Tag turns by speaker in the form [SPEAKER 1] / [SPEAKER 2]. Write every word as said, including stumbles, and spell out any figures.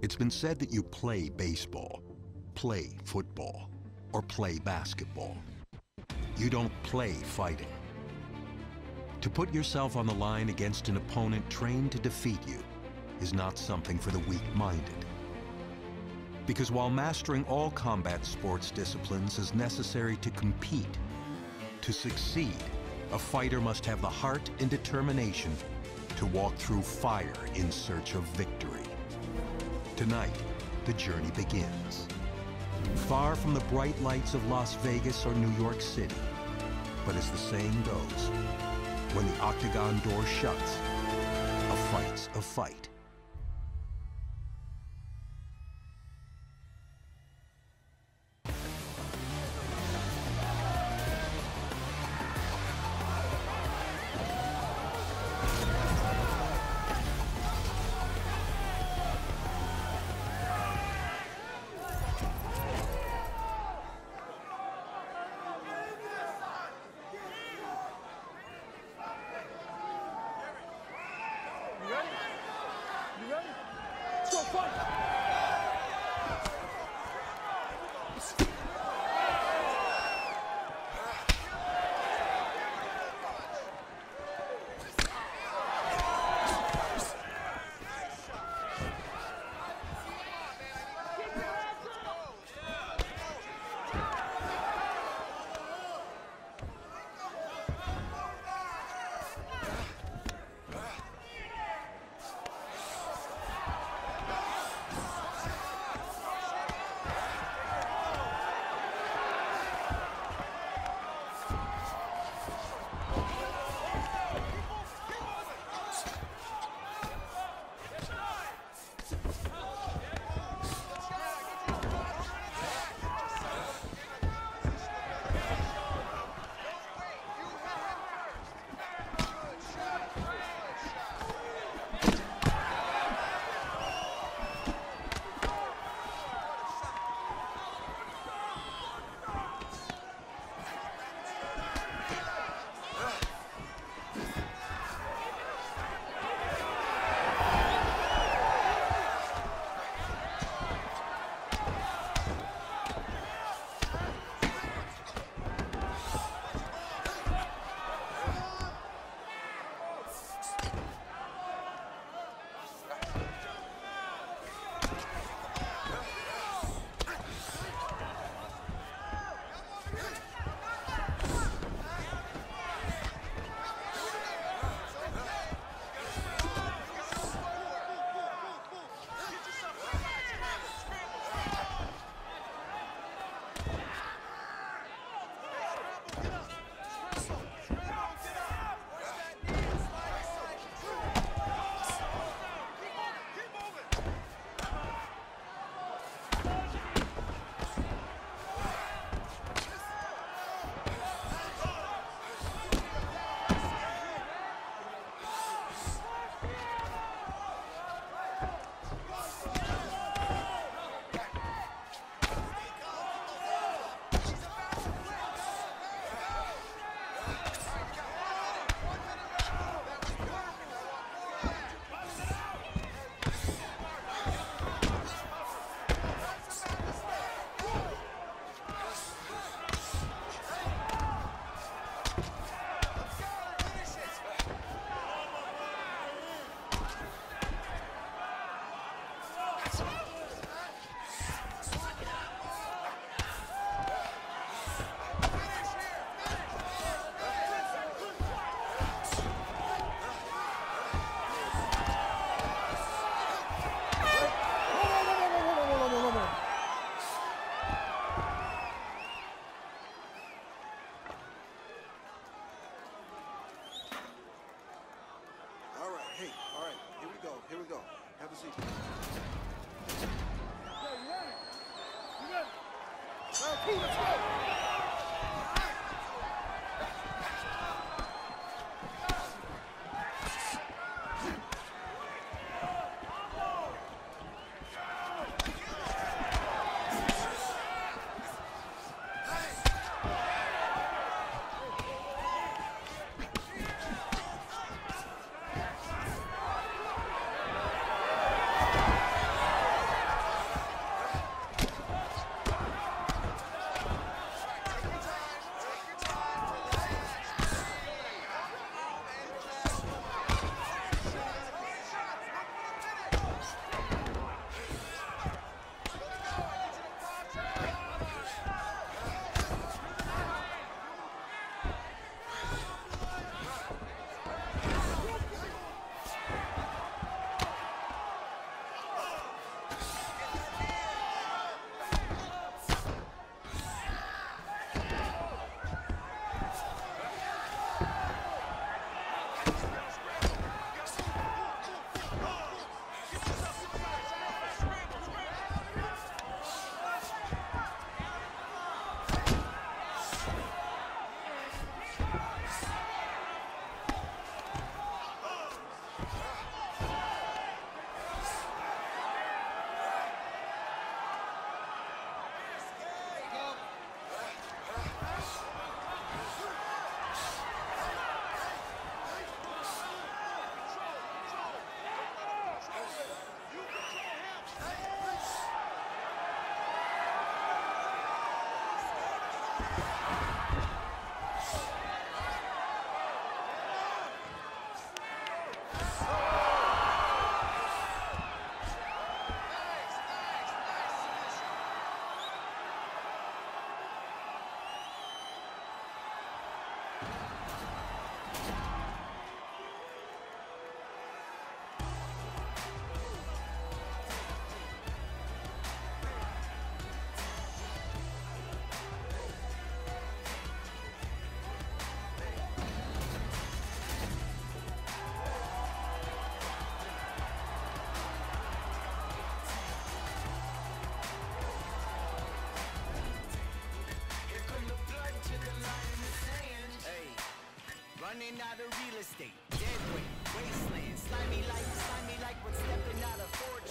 [SPEAKER 1] It's been said that you play baseball, play football, or play basketball. You don't play fighting. To put yourself on the line against an opponent trained to defeat you is not something for the weak-minded. Because while mastering all combat sports disciplines is necessary to compete, to succeed, a fighter must have the heart and determination to walk through fire in search of victory. Tonight, the journey begins. Far from the bright lights of Las Vegas or New York City, but as the saying goes, when the octagon door shuts, a fight's a fight.
[SPEAKER 2] running out of real estate. Dead weight, wasteland, slimy like, slimy like when stepping out of Ford